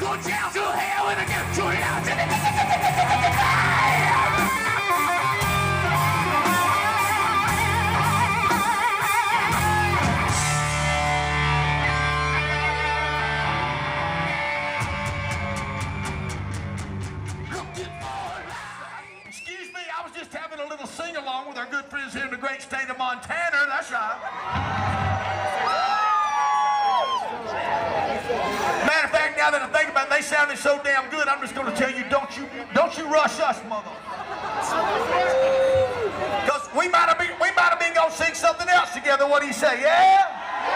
go down to hell and I get to hell. Excuse me, I was just having a little sing-along with our good friends here in the great state of Montana. That's right. Matter of fact, now that I think about it, they sounded so damn good, I'm just going to tell you, don't you rush us, mother. Because we might have been going to sing something else together. What do you say, yeah?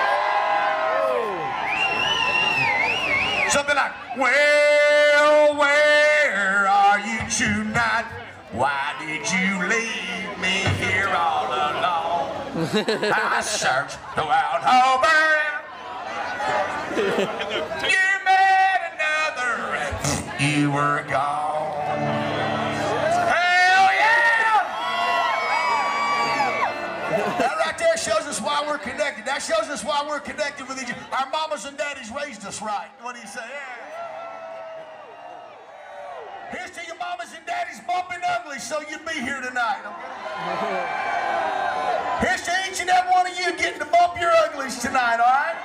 Something like, well, where are you tonight? Why did you leave me here all alone? I searched throughout over. You met another and you were gone. Hell yeah! That right there shows us why we're connected. That shows us why we're connected with each other. Our mamas and daddies raised us right. What do you say? Yeah. Here's to your mamas and daddies bumping ugly so you'd be here tonight, okay? Here's to each and every one of you getting to bump your uglies tonight, all right?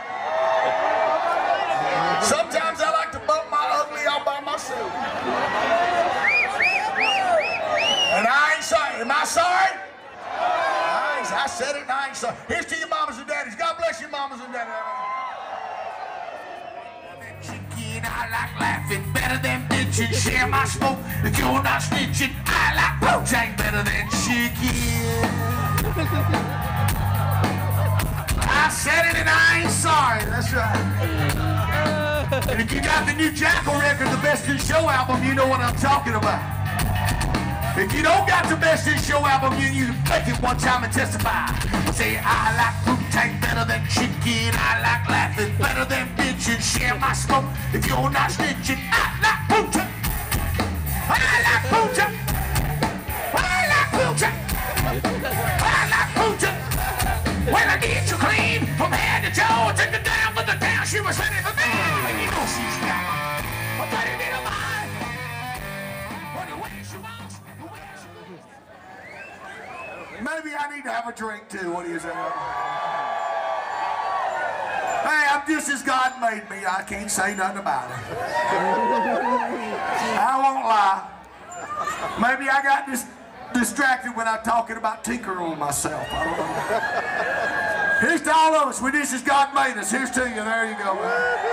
Sometimes I like to bump my ugly all by myself. And I ain't sorry. Am I sorry? I said it and I ain't sorry. Here's to your mamas and daddies. God bless you, mamas and daddies. I like laughing better than bitching. Share my smoke if you're not snitching. I like protein better than chicken. I said it and I ain't sorry. That's right. And if you got the new Jackyl record, the Best in Show album, you know what I'm talking about. If you don't got the Best in Show album, you take it one time and testify. Say, I like protein better than chicken. I like laughing better than bitching. Share my smoke if you're not snitching. I like protein. I like protein. I like protein. I like protein. When I get you clean from head to toe, take her down for the town. She was ready for me. And you know she's got a buddy in her mind. What the way she wants. Maybe I need to have a drink too. What do you say? Hey, I'm just as God made me. I can't say nothing about it. I won't lie. Maybe I got distracted when I'm talking about tinkering on myself. I don't know. Here's to all of us. We're just as God made us. Here's to you. There you go.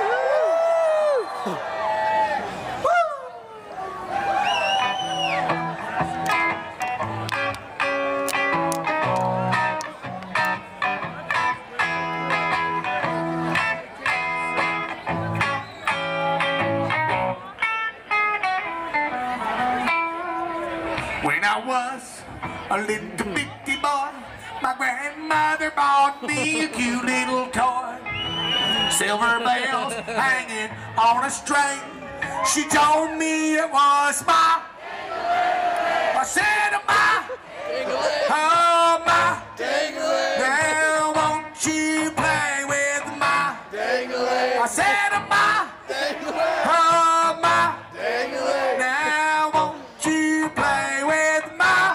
When I was a little bitty boy, my grandmother bought me a cute little toy. Silver bells hanging on a string. She told me it was my. I said, my. Oh, my. Now won't you play with my. I said, my. Oh, my. Now won't you play with my.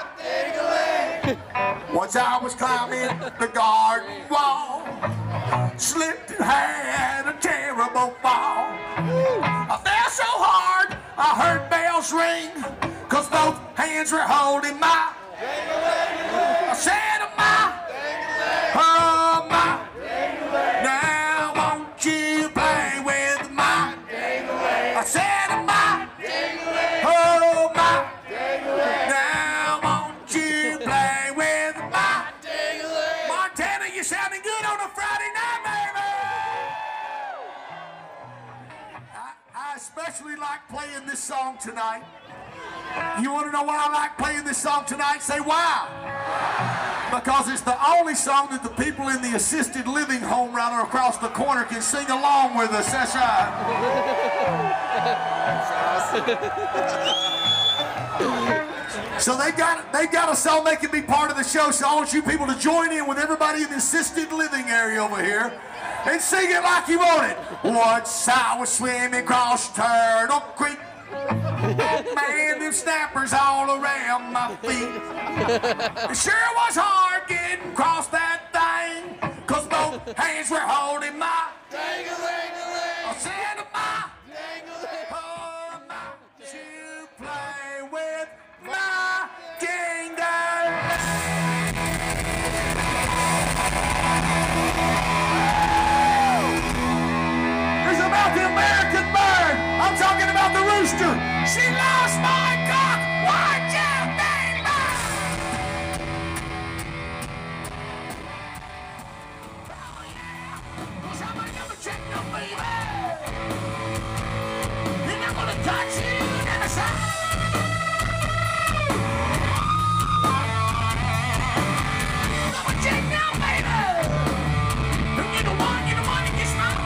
Once I was climbing the garden wall, slipped and had a terrible fall. I fell so hard, I heard bells ring, 'cause both hands were holding my. I said, my, oh, my. Now won't you play with my. I said, my, oh, my. Now won't you play with my. Montana, you sounding good on a Friday night, baby. I especially like playing this song tonight. You want to know why I like playing this song tonight? Say why? Because it's the only song that the people in the assisted living home right across the corner can sing along with us. That's right. So they got a song they can be part of the show. So I want you people to join in with everybody in the assisted living area over here. And sing it like you want it. Once I was swimming across Turtle Creek. Man, them snappers all around my feet. It sure was hard getting across that thing, 'cause both hands were holding my dang-a-ling-a-ling. I said my dang-a-ling, to play with my ding-a-ling. It's about the American bird. I'm talking about the rooster. She lost my cock. Why'd you name her? Oh yeah, 'cause I'm a never check no baby. You're not gonna touch you, never say. Never check no baby. You're the one that gets my.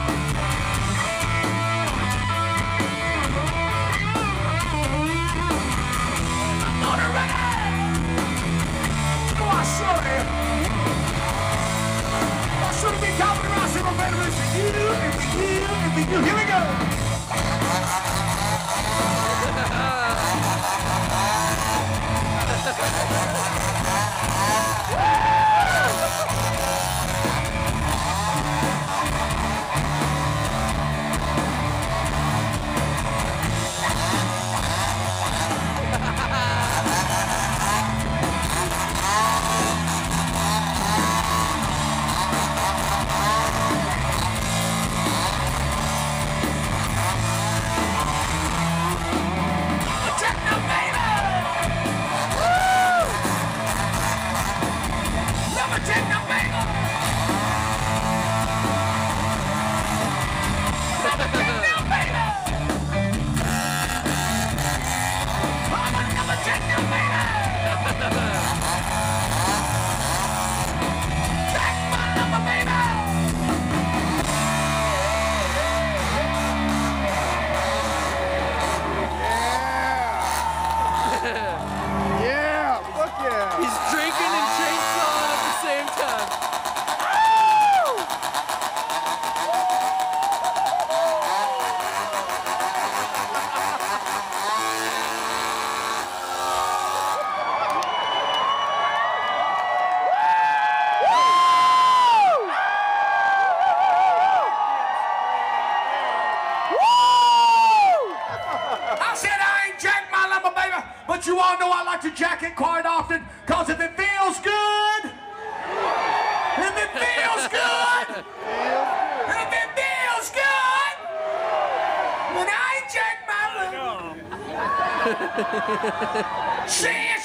I should have been talking about some veterans for you, and for you, and for you. Here we go. But you all know I like to jack it quite often, because if it feels good, if it feels good, if it feels good, then I jack my love. See,